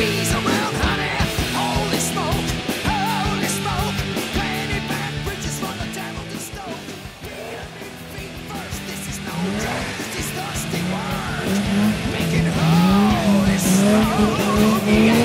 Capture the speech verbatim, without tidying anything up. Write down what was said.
bees around, honey. Holy smoke, holy smoke. Twenty back bridges for the devil to stoke. Feel me feet first, this is no joke. This thirsty word, making holy smoke. Yeah.